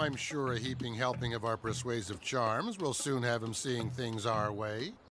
I'm sure a heaping helping of our persuasive charms will soon have him seeing things our way.